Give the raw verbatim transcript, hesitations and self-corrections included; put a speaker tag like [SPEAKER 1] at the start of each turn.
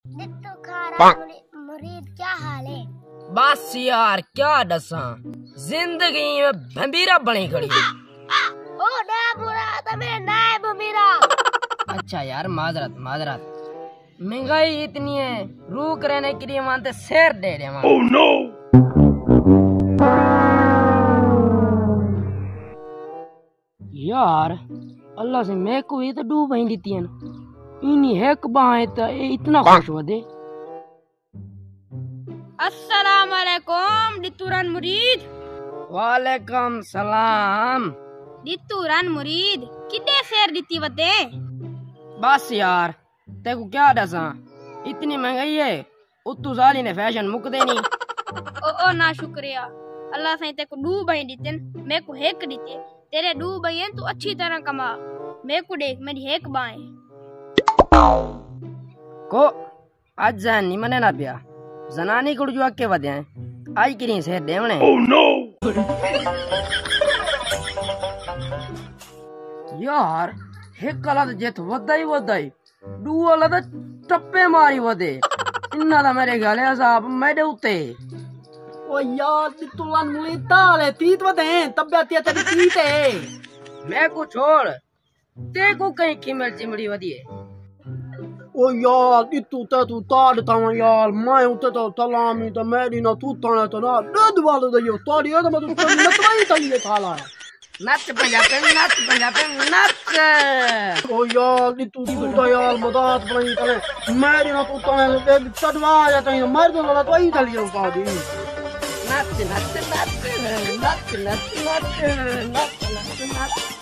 [SPEAKER 1] दित्तू खारा मुरीद क्या हाल है?
[SPEAKER 2] बस यार क्या दसा, जिंदगी में भंबीरा बनी खड़ी।
[SPEAKER 1] ओ ना बुरा तमें ना है भंबीरा।
[SPEAKER 2] अच्छा यार माजरत माजरत, महंगाई इतनी है, रूक रहने के लिए मानते शेर दे रहे हैं। oh, no! यार अल्लाह से मैं को ये तो डूब ही दी है, इन्हीं हेक बाएं तो इतना खुश हो दे।
[SPEAKER 3] अस्सलाम वालेकुम दित्तूरान मुरीद।
[SPEAKER 2] वालेकुम सलाम।
[SPEAKER 3] दित्तूरान मुरीद कितने शेर दिती वते?
[SPEAKER 2] बस यार तेको क्या दसा, इतनी महंगाई है, उतू साली ने फैशन मुक देनी।
[SPEAKER 3] ओ ओ ना शुक्रिया, अल्लाह से तेको डू भाई दिते, मैं को हेक दिते। तेरे डू भाई हैं, तू अच्छी तरह कमा, मैं को देख मेरी हेक बाएं
[SPEAKER 2] को आज जान नहीं मने ना पिया, जनानी कुड़ जो आके वदे हैं आज किरी से देवने। oh, no! यार हेक कला तो जेत वदाई वदाई, डू वाला तो टप्पे मारी वदे, इन्ना दा मेरे गाले साहब मेरे उते।
[SPEAKER 4] ओ यार दित्तूरान मुरीद ताले तीत वदे तबियत तेरी तीत है।
[SPEAKER 2] मैं को छोड़, ते को कहीं कीमत चिमड़ी वदी है।
[SPEAKER 4] ओ यार दित्तू ते तू ताड़ ता यार, मैं उते तो सलामी तो मेरी ना तू ताने तो ना दद वाले दे यो ताड़ी है तो मैं तो नतवाई ताई थाला।
[SPEAKER 2] नच पंजाबी नच पंजाबी नच।
[SPEAKER 4] ओ यार दित्तू तू तो यार मदद बनी तने मेरी ना तू ताने ते चढ़वा जाता है, मर दो ना तो ही चली जाऊं दी।
[SPEAKER 2] नच नच नच नच नच नच नच नच नच।